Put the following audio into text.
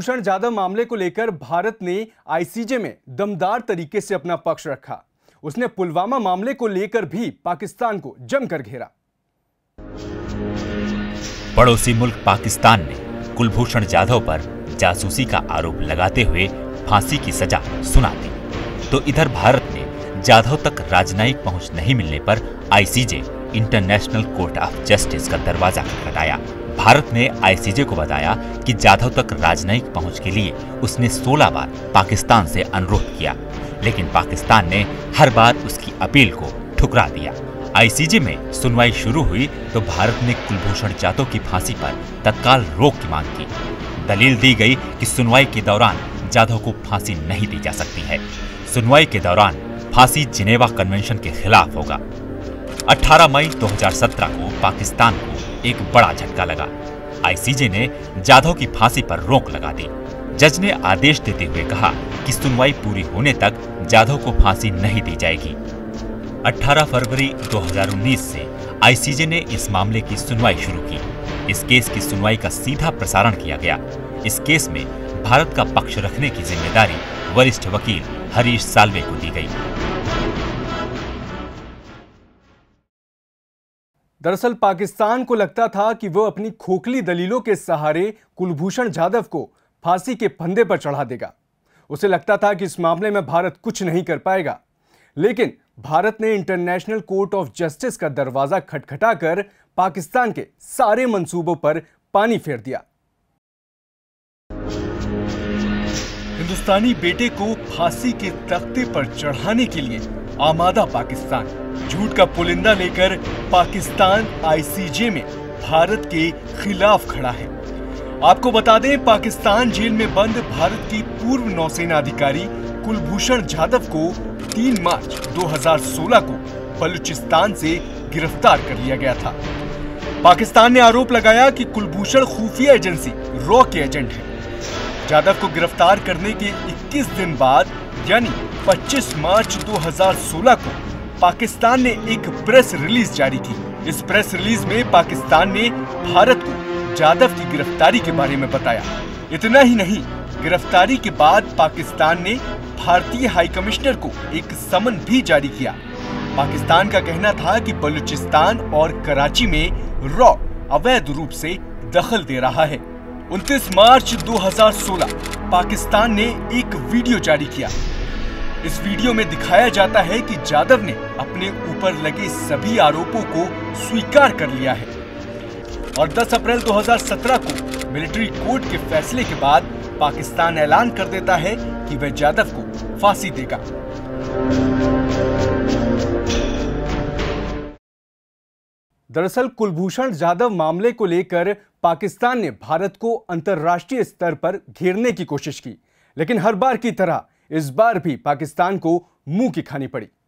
कुलभूषण जाधव मामले को लेकर भारत ने आईसीजे में दमदार तरीके से अपना पक्ष रखा। उसने पुलवामा मामले को लेकर भी पाकिस्तान को जमकर घेरा। पड़ोसी मुल्क पाकिस्तान ने कुलभूषण जाधव पर जासूसी का आरोप लगाते हुए फांसी की सजा सुना दी, तो इधर भारत ने जाधव तक राजनयिक पहुंच नहीं मिलने पर ICJ international court of justice का दरवाजा खटखटाया। भारत ने आईसीजे को बताया कि जाधव तक राजनयिक पहुंच के लिए उसने 16 बार पाकिस्तान से अनुरोध किया, लेकिन पाकिस्तान ने हर बार उसकी अपील को ठुकरा दिया। आईसीजे में सुनवाई शुरू हुई तो भारत ने कुलभूषण जाधव की फांसी पर तत्काल रोक की मांग की। दलील दी गई कि सुनवाई के दौरान जाधव को फांसी नहीं दी जा सकती है। सुनवाई के दौरान फांसी जिनेवा कन्वेंशन के खिलाफ होगा। 18 मई 2017 को पाकिस्तान को एक बड़ा झटका लगा। आईसीजे ने जाधव की फांसी पर रोक लगा दी। जज ने आदेश देते हुए कहा कि सुनवाई पूरी होने तक जाधव को फांसी नहीं दी जाएगी। 18 फरवरी 2019 से आईसीजे ने इस मामले की सुनवाई शुरू की। इस केस की सुनवाई का सीधा प्रसारण किया गया। इस केस में भारत का पक्ष रखने की जिम्मेदारी वरिष्ठ वकील हरीश साल्वे को दी गई। दरअसल पाकिस्तान को लगता था कि वो अपनी खोखली दलीलों के सहारे कुलभूषण जाधव को फांसी के फंदे पर चढ़ा देगा। उसे लगता था कि इस मामले में भारत कुछ नहीं कर पाएगा, लेकिन भारत ने इंटरनेशनल कोर्ट ऑफ जस्टिस का दरवाजा खटखटाकर पाकिस्तान के सारे मंसूबों पर पानी फेर दिया। हिंदुस्तानी बेटे को फांसी के तख्ते पर चढ़ाने के लिए आमादा पाकिस्तान। झूठ का पुलिंदा लेकर पाकिस्तान आईसीजे में भारत के खिलाफ खड़ा है। आपको बता दें, पाकिस्तान जेल में बंद भारत की पूर्व नौसेना अधिकारी कुलभूषण जाधव को 3 मार्च 2016 को बलूचिस्तान से गिरफ्तार कर लिया गया था। पाकिस्तान ने आरोप लगाया कि कुलभूषण खुफिया एजेंसी रॉ के एजेंट है। जाधव को गिरफ्तार करने के 21 दिन बाद यानी 25 मार्च 2016 को पाकिस्तान ने एक प्रेस रिलीज जारी की। इस प्रेस रिलीज में पाकिस्तान ने भारत को जाधव की गिरफ्तारी के बारे में बताया। इतना ही नहीं, गिरफ्तारी के बाद पाकिस्तान ने भारतीय हाई कमिश्नर को एक समन भी जारी किया। पाकिस्तान का कहना था कि बलूचिस्तान और कराची में रॉ अवैध रूप से दखल दे रहा है। 29 मार्च 2016 पाकिस्तान ने एक वीडियो जारी किया। इस वीडियो में दिखाया जाता है कि जाधव ने अपने ऊपर लगे सभी आरोपों को स्वीकार कर लिया है और 10 अप्रैल 2017 को मिलिट्री कोर्ट के फैसले के बाद पाकिस्तान ऐलान कर देता है कि वह जाधव को फांसी देगा। दरअसल कुलभूषण जाधव मामले को लेकर पाकिस्तान ने भारत को अंतर्राष्ट्रीय स्तर पर घेरने की कोशिश की, लेकिन हर बार की तरह इस बार भी पाकिस्तान को मुंह की खानी पड़ी।